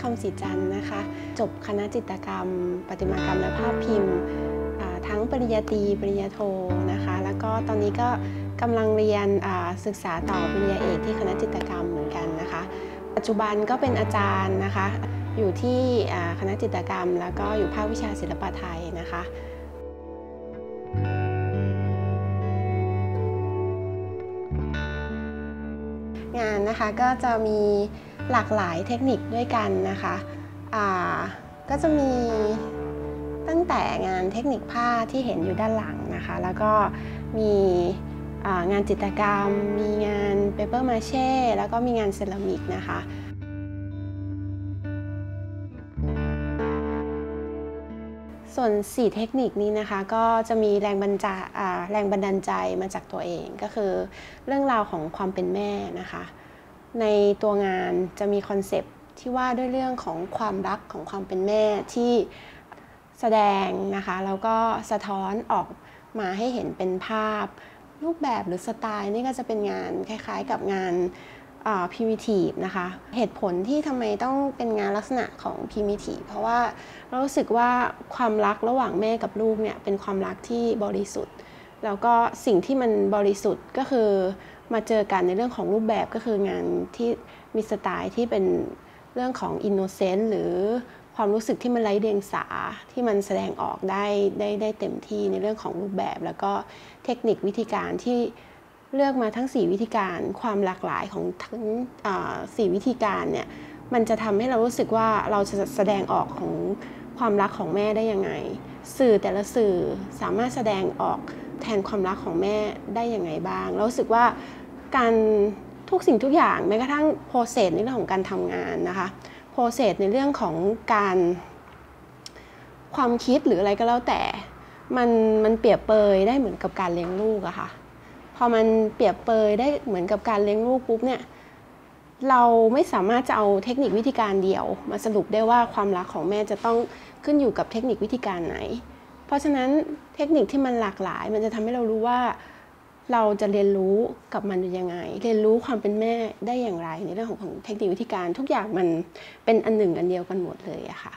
คำศรีจันทร์นะคะจบคณะจิตรกรรมประติมากรรมและภาพพิมพ์ทั้งปริญญาตรีปริญญาโทนะคะแล้วก็ตอนนี้ก็กำลังเรียนศึกษาต่อปริญญาเอกที่คณะจิตรกรรมเหมือนกันนะคะปัจจุบันก็เป็นอาจารย์นะคะอยู่ที่คณะจิตรกรรมแล้วก็อยู่ภาควิชาศิลปะไทยนะคะงานนะคะก็จะมีหลากหลายเทคนิคด้วยกันนะคะก็จะมีตั้งแต่งานเทคนิคผ้าที่เห็นอยู่ด้านหลังนะคะแล้วก็มีงานจิตรกรรมมีงานเปเปอร์มาเช่แล้วก็มีงานเซรามิกนะคะส่วน4เทคนิคนี้นะคะก็จะมีแรงบันดาลใจมาจากตัวเองก็คือเรื่องราวของความเป็นแม่นะคะในตัวงานจะมีคอนเซปต์ที่ว่าด้วยเรื่องของความรักของความเป็นแม่ที่แสดงนะคะแล้วก็สะท้อนออกมาให้เห็นเป็นภาพรูปแบบหรือสไตล์นี่ก็จะเป็นงานคล้ายๆกับงานprimitive นะคะเหตุผลที่ทำไมต้องเป็นงานลักษณะของ primitive เพราะว่าเรารู้สึกว่าความรักระหว่างแม่กับลูกเนี่ยเป็นความรักที่บริสุทธิ์แล้วก็สิ่งที่มันบริสุทธิ์ก็คือมาเจอกันในเรื่องของรูปแบบก็คืองานที่มีสไตล์ที่เป็นเรื่องของ innocent หรือความรู้สึกที่มันไร้เดียงสาที่มันแสดงออกได้เต็มที่ในเรื่องของรูปแบบแล้วก็เทคนิควิธีการที่เลือกมาทั้ง4วิธีการความหลากหลายของทั้ง4วิธีการเนี่ยมันจะทำให้เรารู้สึกว่าเราจะแสดงออกของความรักของแม่ได้ยังไงสื่อแต่ละสื่อสามารถแสดงออกแทนความรักของแม่ได้ยังไงบ้างเรารู้สึกว่าการทุกสิ่งทุกอย่างแม้กระทั่งโปรเซสในเรื่องของการทำงานนะคะโปรเซสในเรื่องของการความคิดหรืออะไรก็แล้วแต่มันเปรียบเปยได้เหมือนกับการเลี้ยงลูกอะค่ะพอมันเปรียบเปยได้เหมือนกับการเลี้ยงลูกปุ๊บเนี่ยเราไม่สามารถจะเอาเทคนิควิธีการเดียวมาสรุปได้ว่าความรักของแม่จะต้องขึ้นอยู่กับเทคนิควิธีการไหนเพราะฉะนั้นเทคนิคที่มันหลากหลายมันจะทำให้เรารู้ว่าเราจะเรียนรู้กับมันยังไงเรียนรู้ความเป็นแม่ได้อย่างไรในเรื่องของเทคนิควิธีการทุกอย่างมันเป็นอันหนึ่งอันเดียวกันหมดเลยอะค่ะ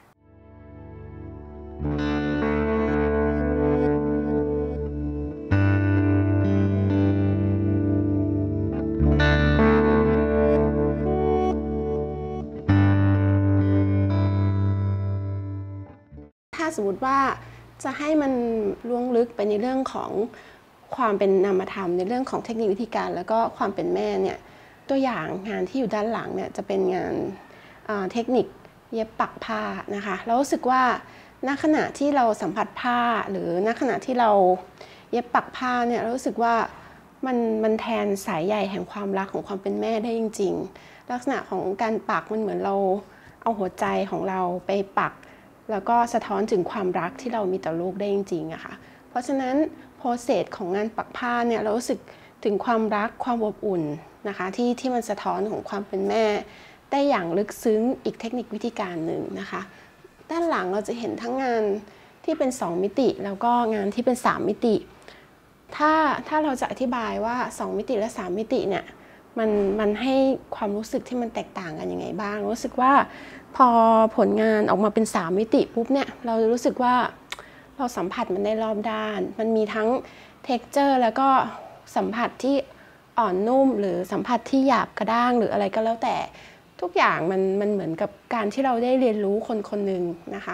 ถ้าสมมติว่าจะให้มันล่วงลึกไปในเรื่องของความเป็นนามธรรมในเรื่องของเทคนิควิธีการแล้วก็ความเป็นแม่เนี่ยตัวอย่างงานที่อยู่ด้านหลังเนี่ยจะเป็นงานเทคนิคเย็บปักผ้านะคะเรารู้สึกว่าณขณะที่เราสัมผัสผ้าหรือณขณะที่เราเย็บปักผ้าเนี่ยเรารู้สึกว่ามันแทนสายใยแห่งความรักของความเป็นแม่ได้จริงๆลักษณะของการปักมันเหมือนเราเอาหัวใจของเราไปปักแล้วก็สะท้อนถึงความรักที่เรามีต่อลูกได้จริงๆอะค่ะเพราะฉะนั้นโปรเซสของงานปักผ้าเนี่ยเรารู้สึกถึงความรักความอบอุ่นนะคะที่มันสะท้อนของความเป็นแม่ได้อย่างลึกซึ้งอีกเทคนิควิธีการหนึ่งนะคะด้านหลังเราจะเห็นทั้งงานที่เป็น2มิติแล้วก็งานที่เป็น3มิติถ้าเราจะอธิบายว่า2มิติและ3มิติเนี่ยมันให้ความรู้สึกที่มันแตกต่างกันยังไงบ้างรู้สึกว่าพอผลงานออกมาเป็น3มิติปุ๊บเนี่ยเรารู้สึกว่าเราสัมผัสมันได้รอบด้านมันมีทั้ง texture แล้วก็สัมผัสที่อ่อนนุ่มหรือสัมผัสที่หยาบกระด้างหรืออะไรก็แล้วแต่ทุกอย่างมันเหมือนกับการที่เราได้เรียนรู้คนคนหนึ่งนะคะ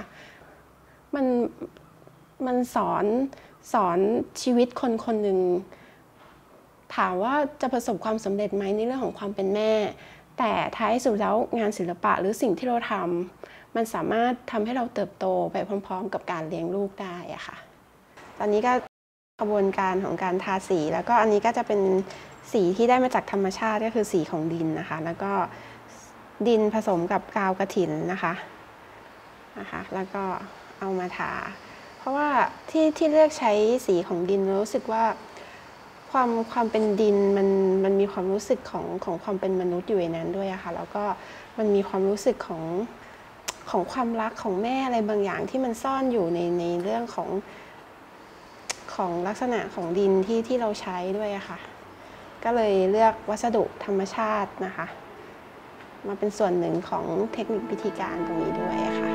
มันสอนชีวิตคนคนหนึ่งถามว่าจะประสบความสำเร็จไหมในเรื่องของความเป็นแม่แต่ท้ายสุดแล้วงานศิลปะหรือสิ่งที่เราทำมันสามารถทำให้เราเติบโตไปพร้อมๆกับการเลี้ยงลูกได้อะค่ะตอนนี้ก็กระบวนการของการทาสีแล้วก็อันนี้ก็จะเป็นสีที่ได้มาจากธรรมชาติก็คือสีของดินนะคะแล้วก็ดินผสมกับกาวกฐินนะคะแล้วก็เอามาทาเพราะว่าที่เลือกใช้สีของดินรู้สึกว่าความเป็นดินมันมีความรู้สึกของความเป็นมนุษย์อยู่ในนั้นด้วยอะค่ะแล้วก็มันมีความรู้สึกของความรักของแม่อะไรบางอย่างที่มันซ่อนอยู่ในเรื่องของลักษณะของดินที่เราใช้ด้วยอะค่ะก็เลยเลือกวัสดุธรรมชาตินะคะมาเป็นส่วนหนึ่งของเทคนิควิธีการตรงนี้ด้วยค่ะ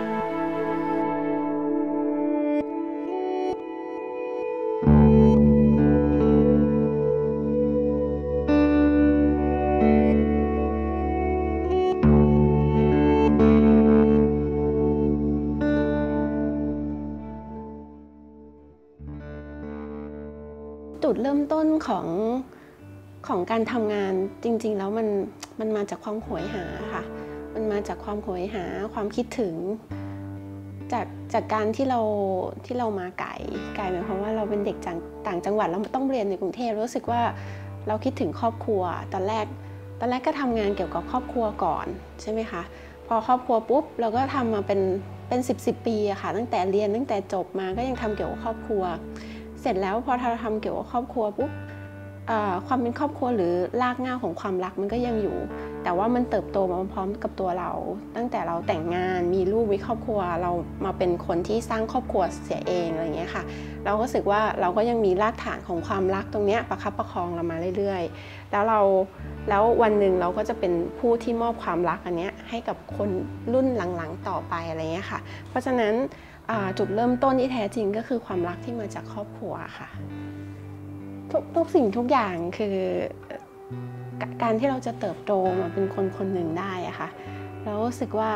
จุดเริ่มต้นของการทำงานจริงๆแล้วมันมาจากความโหยหาค่ะมันมาจากความโหยหาความคิดถึงจากการที่เรามาไกลหมายความว่าเราเป็นเด็กต่างจังหวัดแล้วต้องเรียนในกรุงเทพรู้สึกว่าเราคิดถึงครอบครัวตอนแรกก็ทำงานเกี่ยวกับครอบครัวก่อนใช่ไหมคะพอครอบครัวปุ๊บเราก็ทำมาเป็น10 ปีอะค่ะตั้งแต่เรียนตั้งแต่จบมาก็ยังทำเกี่ยวกับครอบครัวเสร็จแล้วพอเราทำเกี่ยวกับครอบครัวปุ๊บความเป็นครอบครัวหรือรากเหง้าของความรักมันก็ยังอยู่แต่ว่ามันเติบโตมาพร้อมกับตัวเราตั้งแต่เราแต่งงานมีลูกมีครอบครัวเรามาเป็นคนที่สร้างครอบครัวเสียเองอะไรเงี้ยค่ะเราก็รู้สึกว่าเราก็ยังมีรากฐานของความรักตรงนี้ประคับประคองเรามาเรื่อยๆแล้ววันหนึ่งเราก็จะเป็นผู้ที่มอบความรักอันนี้ให้กับคนรุ่นหลังๆต่อไปอะไรเงี้ยค่ะเพราะฉะนั้นจุดเริ่มต้นที่แท้จริงก็คือความรักที่มาจากครอบครัวค่ะทุกสิ่งทุกอย่างคือการที่เราจะเติบโตมาเป็นคนหนึ่งได้อะค่ะเรารู้สึกว่า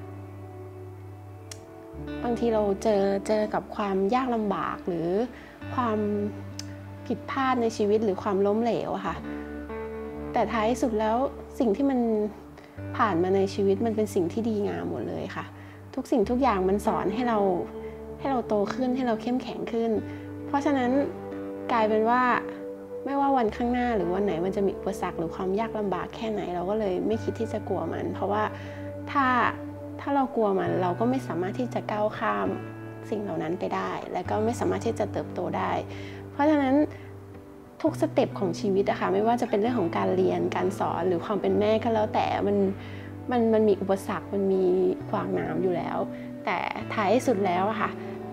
บางทีเราเจอกับความยากลำบากหรือความผิดพลาดในชีวิตหรือความล้มเหลวอะค่ะแต่ท้ายสุดแล้วสิ่งที่มันผ่านมาในชีวิตมันเป็นสิ่งที่ดีงามหมดเลยค่ะทุกสิ่งทุกอย่างมันสอนให้เราโตขึ้นให้เราเข้มแข็งขึ้นเพราะฉะนั้นกลายเป็นว่าไม่ว่าวันข้างหน้าหรือวันไหนมันจะมีอุปสรรคหรือความยากลำบากแค่ไหนเราก็เลยไม่คิดที่จะกลัวมันเพราะว่าถ้าเรากลัวมันเราก็ไม่สามารถที่จะก้าวข้ามสิ่งเหล่านั้นไปได้และก็ไม่สามารถที่จะเติบโตได้เพราะฉะนั้นทุกสเต็ปของชีวิตอะค่ะไม่ว่าจะเป็นเรื่องของการเรียนการสอนหรือความเป็นแม่ก็แล้วแต่มันมีอุปสรรคมันมีขวากหนามอยู่แล้วแต่ท้ายสุดแล้วอะค่ะ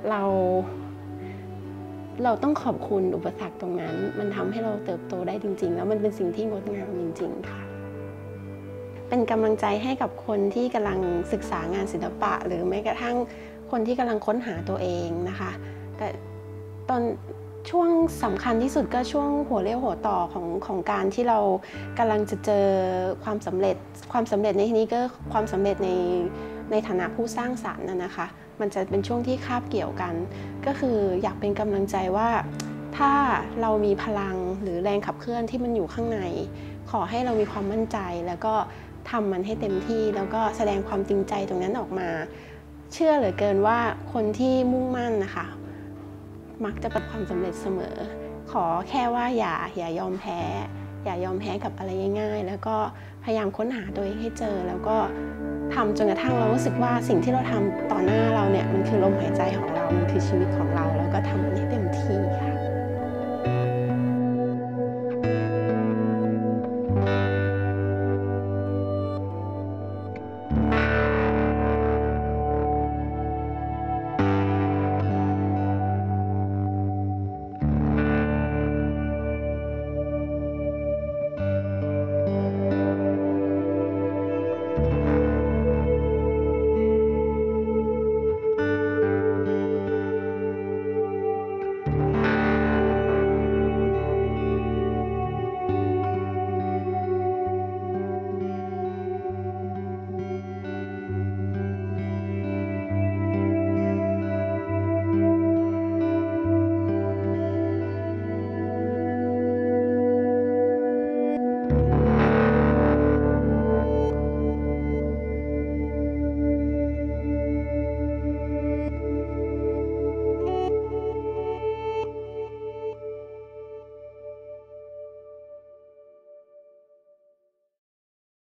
เราต้องขอบคุณอุปสรรคตรงนั้นมันทำให้เราเติบโตได้จริงๆแล้วมันเป็นสิ่งที่งดงามจริงๆค่ะเป็นกำลังใจให้กับคนที่กำลังศึกษางานศิลปะหรือแม้กระทั่งคนที่กำลังค้นหาตัวเองนะคะแต่ตอนช่วงสำคัญที่สุดก็ช่วงหัวเรี่ยวหัวต่อของการที่เรากำลังจะเจอความสำเร็จในที่นี้ก็ความสำเร็จในฐานะผู้สร้างสรรค์นะคะมันจะเป็นช่วงที่คาบเกี่ยวกันก็คืออยากเป็นกำลังใจว่าถ้าเรามีพลังหรือแรงขับเคลื่อนที่มันอยู่ข้างในขอให้เรามีความมั่นใจแล้วก็ทำมันให้เต็มที่แล้วก็แสดงความจริงใจตรงนั้นออกมาเชื่อเหลือเกินว่าคนที่มุ่งมั่นนะคะมักจะประสบความสำเร็จเสมอขอแค่ว่าอย่ายอมแพ้กับอะไรง่ายๆแล้วก็พยายามค้นหาตัวเองให้เจอแล้วก็ทำจนกระทั่งเรารู้สึกว่าสิ่งที่เราทำต่อหน้าเราเนี่ยมันคือลมหายใจของเรามันคือชีวิตของเราแล้วก็ทำมันให้เต็มที่ค่ะ